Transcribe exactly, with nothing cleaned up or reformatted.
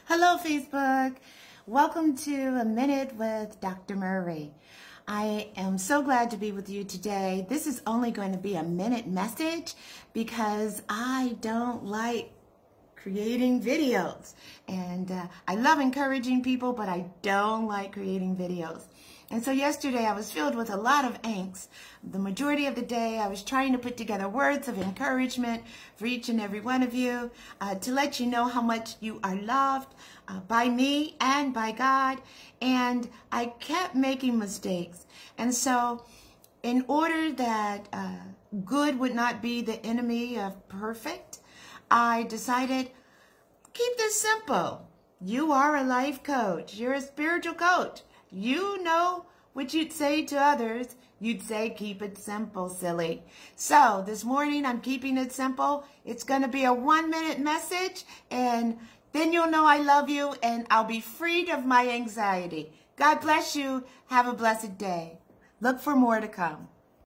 Hello, Facebook. Welcome to A Minute with Doctor Murray. I am so glad to be with you today. This is only going to be a minute message because I don't like creating videos. And uh, I love encouraging people, but I don't like creating videos. And so yesterday I was filled with a lot of angst. The majority of the day I was trying to put together words of encouragement for each and every one of you uh, to let you know how much you are loved uh, by me and by God. And I kept making mistakes. And so in order that uh, good would not be the enemy of perfect, I decided, keep this simple. You are a life coach. You're a spiritual coach. You know what you'd say to others. You'd say, keep it simple, silly. So this morning, I'm keeping it simple. It's going to be a one-minute message, and then you'll know I love you, and I'll be freed of my anxiety. God bless you. Have a blessed day. Look for more to come.